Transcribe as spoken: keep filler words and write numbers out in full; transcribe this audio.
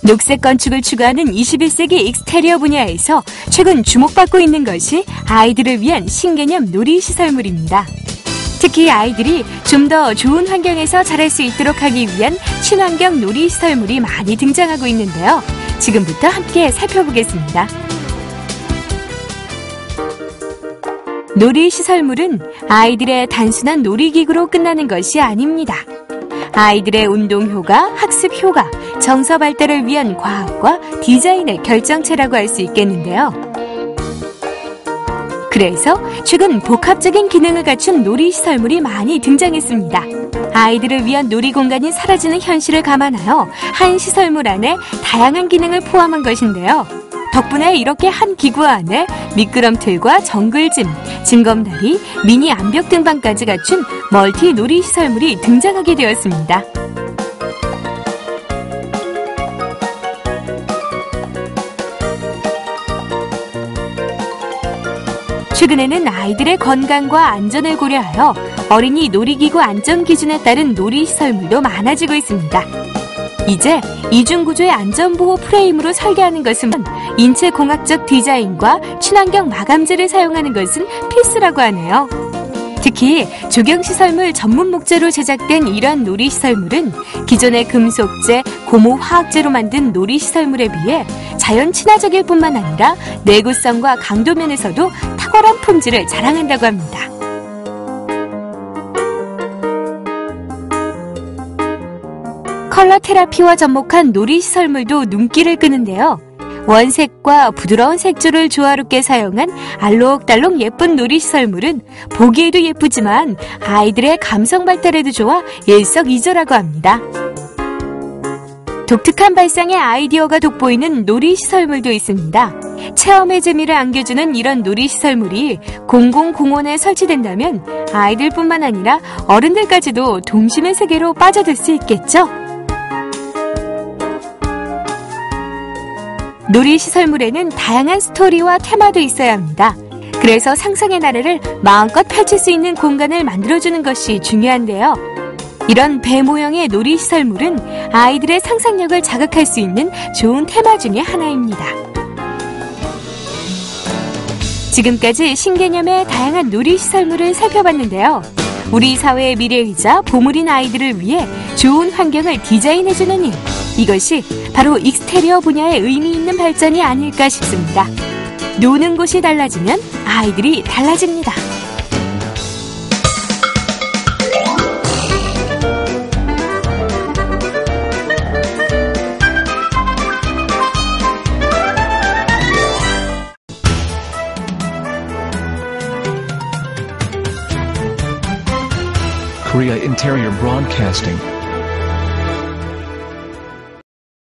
녹색 건축을 추구하는 이십일 세기 익스테리어 분야에서 최근 주목받고 있는 것이 아이들을 위한 신개념 놀이시설물입니다. 특히 아이들이 좀 더 좋은 환경에서 자랄 수 있도록 하기 위한 친환경 놀이시설물이 많이 등장하고 있는데요. 지금부터 함께 살펴보겠습니다. 놀이시설물은 아이들의 단순한 놀이기구로 끝나는 것이 아닙니다. 아이들의 운동 효과, 학습 효과, 정서 발달을 위한 과학과 디자인의 결정체라고 할 수 있겠는데요. 그래서 최근 복합적인 기능을 갖춘 놀이시설물이 많이 등장했습니다. 아이들을 위한 놀이공간이 사라지는 현실을 감안하여 한 시설물 안에 다양한 기능을 포함한 것인데요. 덕분에 이렇게 한 기구 안에 미끄럼틀과 정글짐, 징검다리, 미니 암벽 등반까지 갖춘 멀티 놀이시설물이 등장하게 되었습니다. 최근에는 아이들의 건강과 안전을 고려하여 어린이 놀이기구 안전 기준에 따른 놀이시설물도 많아지고 있습니다. 이제 이중구조의 안전보호 프레임으로 설계하는 것은 인체공학적 디자인과 친환경 마감재를 사용하는 것은 필수라고 하네요. 특히 조경시설물 전문 목재로 제작된 이러한 놀이시설물은 기존의 금속재, 고무화학재로 만든 놀이시설물에 비해 자연 친화적일 뿐만 아니라 내구성과 강도 면에서도 탁월한 품질을 자랑한다고 합니다. 컬러 테라피와 접목한 놀이시설물도 눈길을 끄는데요. 원색과 부드러운 색조를 조화롭게 사용한 알록달록 예쁜 놀이시설물은 보기에도 예쁘지만 아이들의 감성 발달에도 좋아 일석이조라고 합니다. 독특한 발상의 아이디어가 돋보이는 놀이시설물도 있습니다. 체험의 재미를 안겨주는 이런 놀이시설물이 공공공원에 설치된다면 아이들뿐만 아니라 어른들까지도 동심의 세계로 빠져들 수 있겠죠? 놀이시설물에는 다양한 스토리와 테마도 있어야 합니다. 그래서 상상의 나래를 마음껏 펼칠 수 있는 공간을 만들어주는 것이 중요한데요. 이런 배 모형의 놀이시설물은 아이들의 상상력을 자극할 수 있는 좋은 테마 중에 하나입니다. 지금까지 신개념의 다양한 놀이시설물을 살펴봤는데요. 우리 사회의 미래이자 보물인 아이들을 위해 좋은 환경을 디자인해주는 일, 이것이 바로 익스테리어 분야의 의미 있는 발전이 아닐까 싶습니다. 노는 곳이 달라지면 아이들이 달라집니다. Korea Interior Broadcasting.